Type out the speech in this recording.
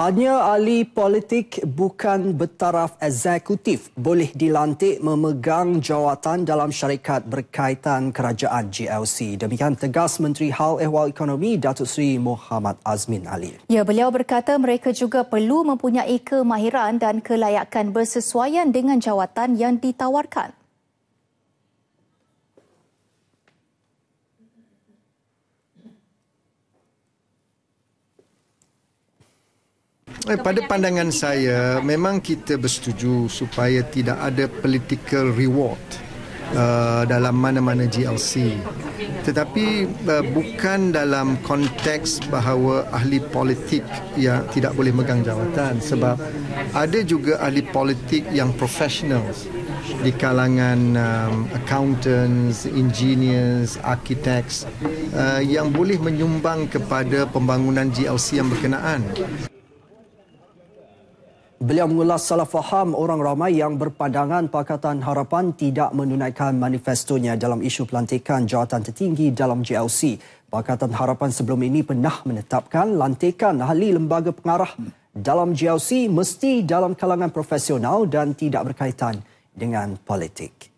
Hanya ahli politik bukan bertaraf eksekutif boleh dilantik memegang jawatan dalam syarikat berkaitan kerajaan GLC. Demikian tegas Menteri Hal Ehwal Ekonomi Datuk Seri Mohamad Azmin Ali. Ya, beliau berkata mereka juga perlu mempunyai kemahiran dan kelayakan bersesuaian dengan jawatan yang ditawarkan. Pada pandangan saya, memang kita bersetuju supaya tidak ada political reward dalam mana-mana GLC. Tetapi bukan dalam konteks bahawa ahli politik yang tidak boleh megang jawatan, sebab ada juga ahli politik yang profesional di kalangan accountants, engineers, architects yang boleh menyumbang kepada pembangunan GLC yang berkenaan. Beliau mengulas salah faham orang ramai yang berpandangan Pakatan Harapan tidak menunaikan manifestonya dalam isu pelantikan jawatan tertinggi dalam GLC. Pakatan Harapan sebelum ini pernah menetapkan lantikan ahli lembaga pengarah dalam GLC mesti dalam kalangan profesional dan tidak berkaitan dengan politik.